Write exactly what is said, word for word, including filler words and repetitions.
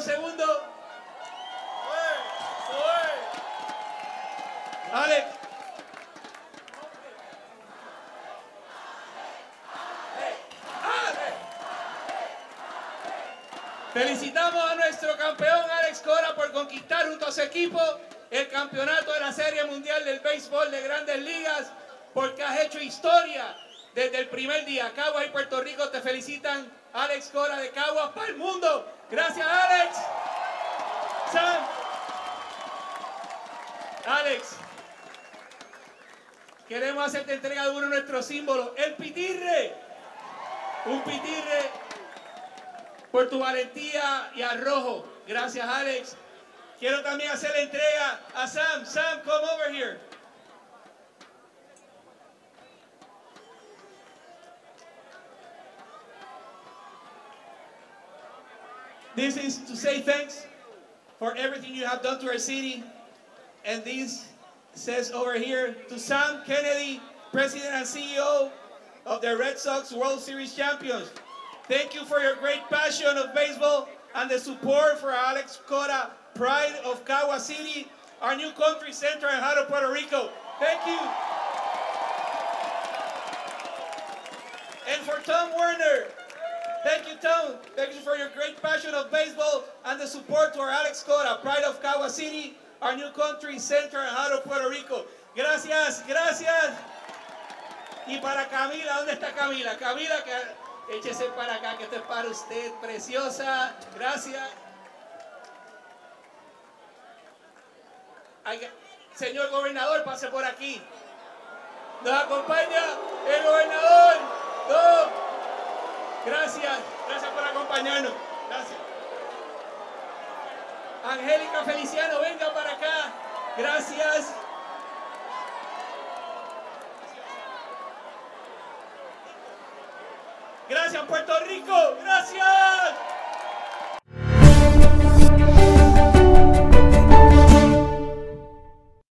segundos. Alex. Felicitamos a nuestro campeón Alex Cora por conquistar junto a su equipo el campeonato de la Serie Mundial del Béisbol de Grandes Ligas, porque has hecho historia desde el primer día. Caguas y Puerto Rico te felicitan. Alex Cora de Caguas para el mundo. Gracias, Alex. Sam. Alex, queremos hacerte entrega de uno de nuestros símbolos, el pitirre. Un pitirre por tu valentía y arrojo. Gracias, Alex. Quiero también hacer la entrega a Sam. Sam, come over here. This is to say thanks for everything you have done to our city. And this says over here to Sam Kennedy, President and C E O of the Red Sox World Series champions. Thank you for your great passion of baseball and the support for Alex Cora, pride of Caguas City, our new country center in Jaro, Puerto Rico. Thank you. And for Tom Werner, thank you, Tom. Thank you for your great passion of baseball and the support to our Alex Cora, pride of Caguas City, our new country center in Jaro, Puerto Rico. Gracias, gracias. Y para Camila, ¿dónde está Camila? Camila, que échese para acá, que esto es para usted, preciosa. Gracias. Ay, señor gobernador, pase por aquí. Nos acompaña el gobernador. No. Gracias, gracias por acompañarnos. Gracias. Angélica Feliciano, venga para acá. Gracias. Gracias, Puerto Rico. Gracias.